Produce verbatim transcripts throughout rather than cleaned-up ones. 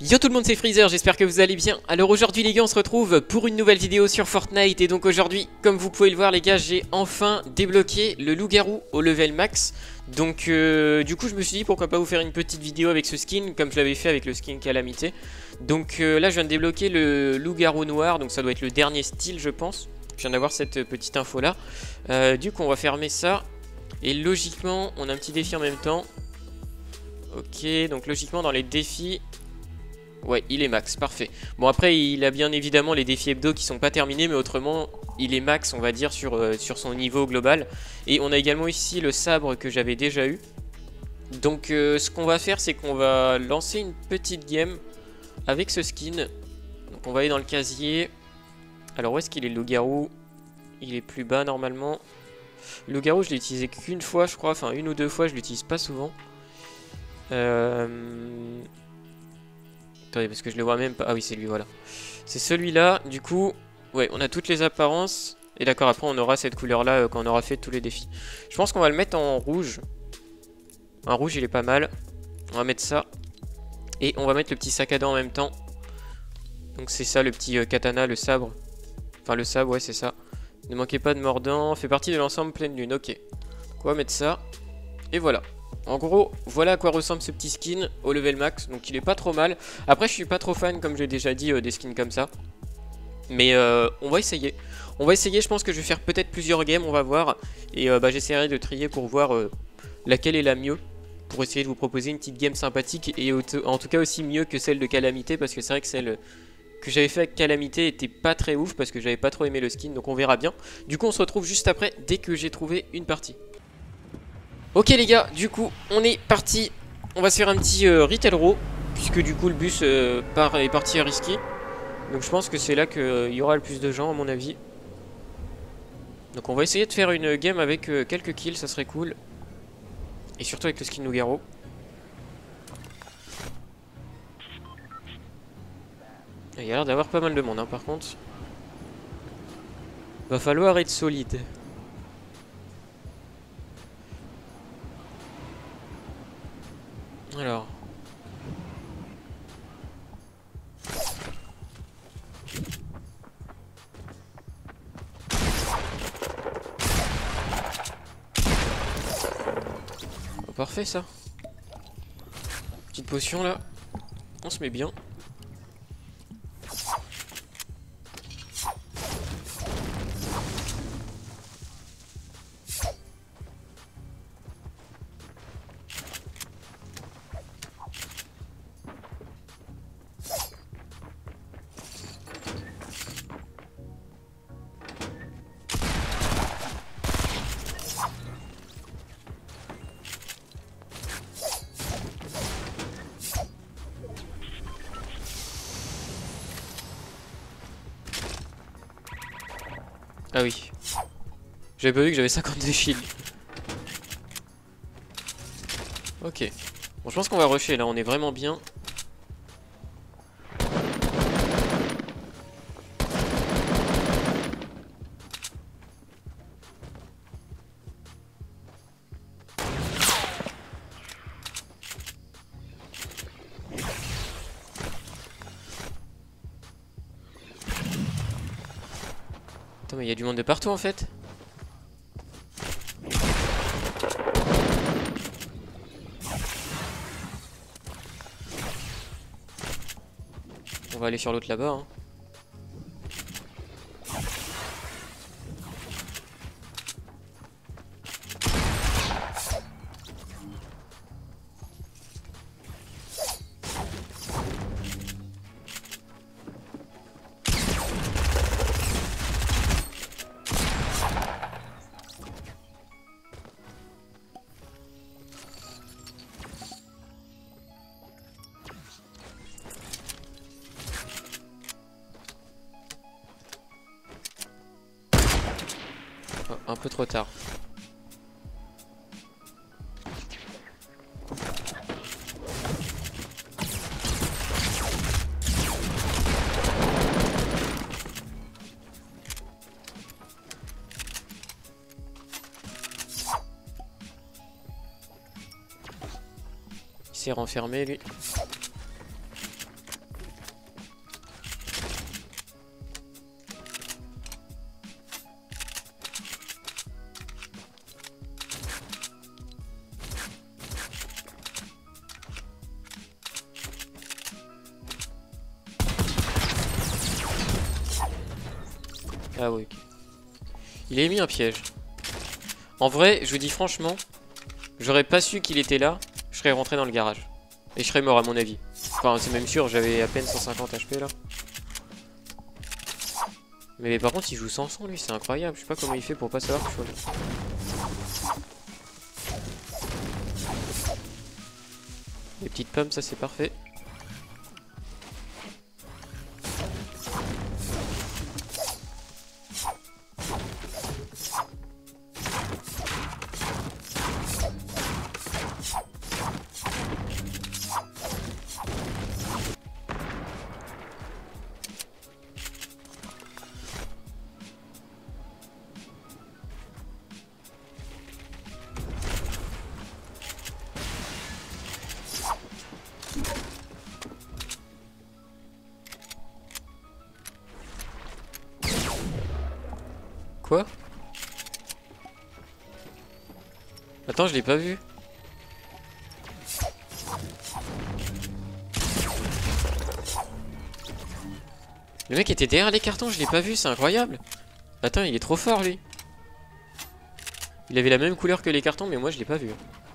Yo tout le monde, c'est Freezer, j'espère que vous allez bien. Alors aujourd'hui les gars, on se retrouve pour une nouvelle vidéo sur Fortnite. Et donc aujourd'hui, comme vous pouvez le voir les gars, j'ai enfin débloqué le loup-garou au level max. Donc euh, du coup je me suis dit pourquoi pas vous faire une petite vidéo avec ce skin, comme je l'avais fait avec le skin Calamité. Donc euh, là je viens de débloquer le loup-garou noir, donc ça doit être le dernier style je pense. Je viens d'avoir cette petite info là. euh, Du coup on va fermer ça. Et logiquement on a un petit défi en même temps. Ok, donc logiquement dans les défis... Ouais, il est max, parfait. Bon après il a bien évidemment les défis hebdo qui sont pas terminés, mais autrement il est max on va dire sur, euh, sur son niveau global. Et on a également ici le sabre que j'avais déjà eu. Donc euh, ce qu'on va faire c'est qu'on va lancer une petite game avec ce skin. Donc on va aller dans le casier. Alors où est-ce qu'il est le loup-garou? Il est plus bas normalement. Le loup-garou je l'ai utilisé qu'une fois je crois, enfin une ou deux fois, je l'utilise pas souvent. Euh... Attendez, parce que je le vois même pas. Ah oui, c'est lui, voilà. C'est celui-là. Du coup, ouais, on a toutes les apparences. Et d'accord, après, on aura cette couleur-là euh, quand on aura fait tous les défis. Je pense qu'on va le mettre en rouge. En rouge, il est pas mal. On va mettre ça. Et on va mettre le petit sac à dents en même temps. Donc c'est ça, le petit euh, katana, le sabre. Enfin, le sabre, ouais, c'est ça. Ne manquez pas de mordant. Fait partie de l'ensemble pleine lune. Ok. On va mettre ça. Et voilà. En gros, voilà à quoi ressemble ce petit skin au level max, donc il est pas trop mal. Après je suis pas trop fan, comme j'ai déjà dit, euh, des skins comme ça. Mais euh, on va essayer. On va essayer, je pense que je vais faire peut-être plusieurs games, on va voir. Et euh, bah, j'essaierai de trier pour voir euh, laquelle est la mieux. Pour essayer de vous proposer une petite game sympathique. Et en tout cas aussi mieux que celle de Calamité, parce que c'est vrai que celle que j'avais fait avec Calamité était pas très ouf, parce que j'avais pas trop aimé le skin, donc on verra bien. Du coup on se retrouve juste après, dès que j'ai trouvé une partie. Ok les gars, du coup on est parti. On va se faire un petit euh, retail row, puisque du coup le bus euh, part, est parti à risquer. Donc je pense que c'est là qu'il euh, y aura le plus de gens à mon avis. Donc on va essayer de faire une game avec euh, quelques kills, ça serait cool. Et surtout avec le skin loup-garou. Il y a l'air d'avoir pas mal de monde hein, par contre. Va falloir être solide. Alors... Oh, parfait ça. Petite potion là. On se met bien. Ah oui. J'avais pas vu que j'avais cinquante-deux shields. Ok. Bon, je pense qu'on va rusher là, on est vraiment bien. Attends, mais il y a du monde de partout en fait. On va aller sur l'autre là-bas. Hein. Oh, un peu trop tard. Il s'est renfermé lui. Ah oui, ok. Il a mis un piège. En vrai, je vous dis franchement, j'aurais pas su qu'il était là, je serais rentré dans le garage. Et je serais mort à mon avis. Enfin, c'est même sûr, j'avais à peine cent cinquante H P là. Mais par contre, il joue sans son lui, c'est incroyable. Je sais pas comment il fait pour pas savoir que je suis là. Les petites pommes, ça c'est parfait. Quoi? Attends, je l'ai pas vu. Le mec était derrière les cartons, je l'ai pas vu, c'est incroyable. Attends, il est trop fort lui. Il avait la même couleur que les cartons, mais moi je l'ai pas vu.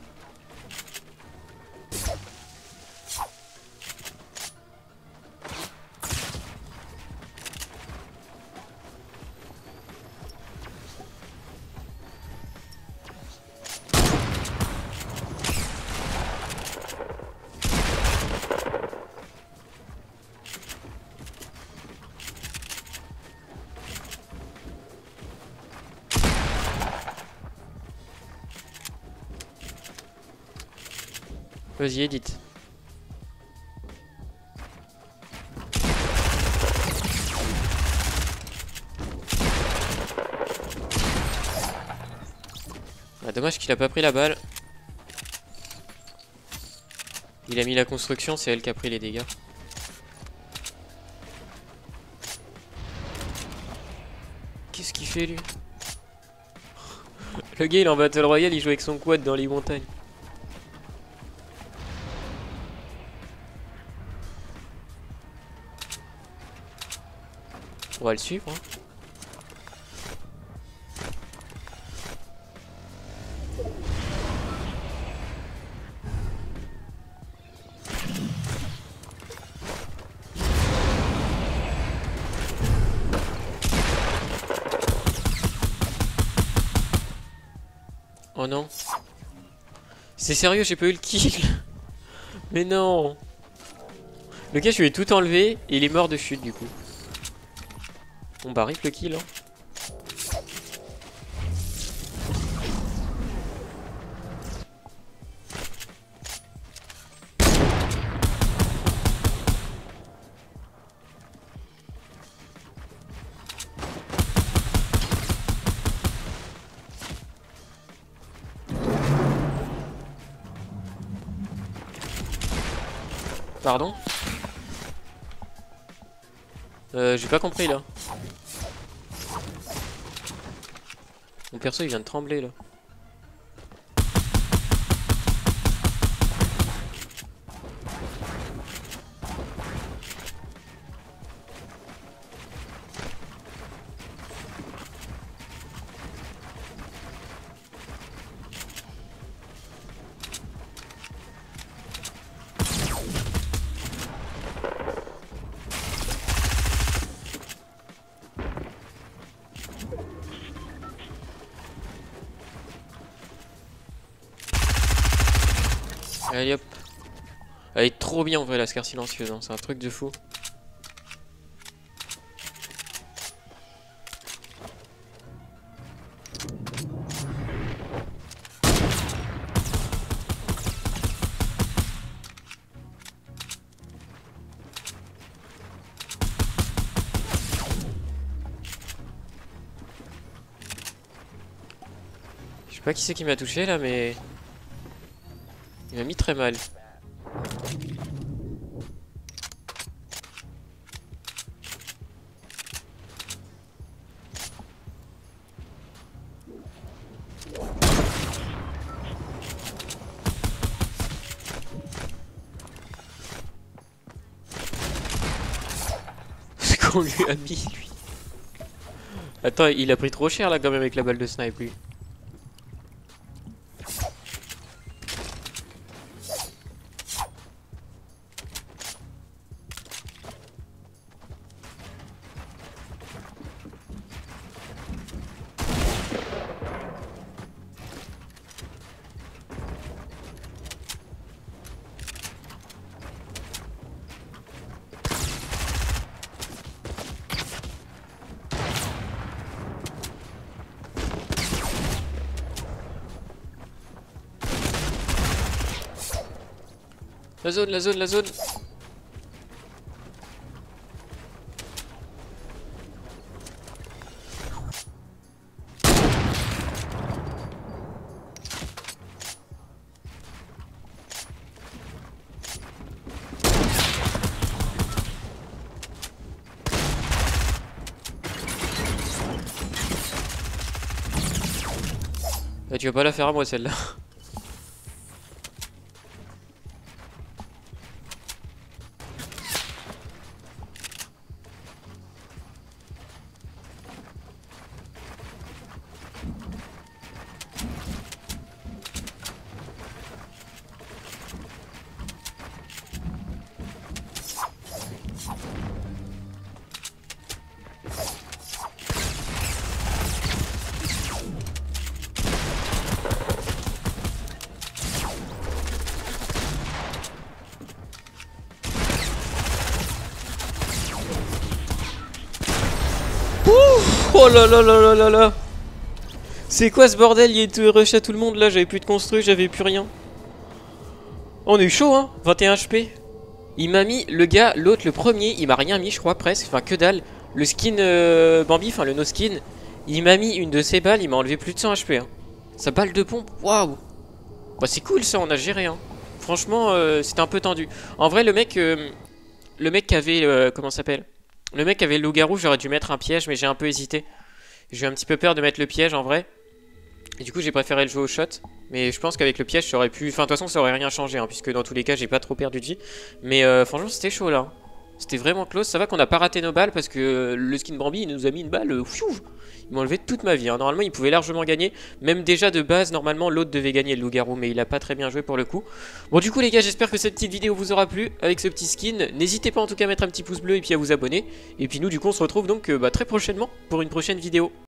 Vas-y, édite. Ah, dommage qu'il a pas pris la balle. Il a mis la construction, c'est elle qui a pris les dégâts. Qu'est-ce qu'il fait lui? Le gars il est en Battle Royale, il joue avec son quad dans les montagnes. On va le suivre. Hein. Oh non. C'est sérieux, j'ai pas eu le kill. Mais non. Le gars, je lui ai tout enlevé et il est mort de chute du coup. On bah rip le kill hein. Pardon? Euh, j'ai pas compris là. Mon perso il vient de trembler là. Allez hop. Elle est trop bien en vrai la scar silencieuse, hein. C'est un truc de fou. Je sais pas qui c'est qui m'a touché là mais... Il m'a mis très mal. Ce qu'on lui a mis lui. Attends, il a pris trop cher là quand même avec la balle de snipe lui. La zone, la zone, la zone. Bah tu vas pas la faire à moi celle-là. Ouf, oh là là là là là là. C'est quoi ce bordel? Il y a tout rush à tout le monde là, j'avais plus de construit, j'avais plus rien. Oh, on a eu chaud hein, vingt et un H P. Il m'a mis, le gars, l'autre, le premier, il m'a rien mis je crois presque, enfin que dalle. Le skin euh, Bambi, enfin le no skin, il m'a mis une de ses balles, il m'a enlevé plus de cent H P hein. Sa balle de pompe, waouh. Bah c'est cool ça, on a géré hein. Franchement euh, c'était un peu tendu. En vrai le mec, euh, le mec qui avait, euh, comment ça s'appelle, le mec qui avait le loup-garou, j'aurais dû mettre un piège mais j'ai un peu hésité. J'ai eu un petit peu peur de mettre le piège en vrai. Et du coup j'ai préféré le jouer au shot. Mais je pense qu'avec le piège ça aurait pu... Enfin de toute façon ça aurait rien changé hein, puisque dans tous les cas j'ai pas trop perdu de vie. Mais euh, franchement c'était chaud là. C'était vraiment close. Ça va qu'on a pas raté nos balles parce que le skin Bambi il nous a mis une balle. Euh, il m'a enlevé toute ma vie hein. Normalement il pouvait largement gagner. Même déjà de base normalement l'autre devait gagner le loup-garou. Mais il a pas très bien joué pour le coup. Bon du coup les gars j'espère que cette petite vidéo vous aura plu avec ce petit skin. N'hésitez pas en tout cas à mettre un petit pouce bleu et puis à vous abonner. Et puis nous du coup on se retrouve donc euh, bah, très prochainement pour une prochaine vidéo.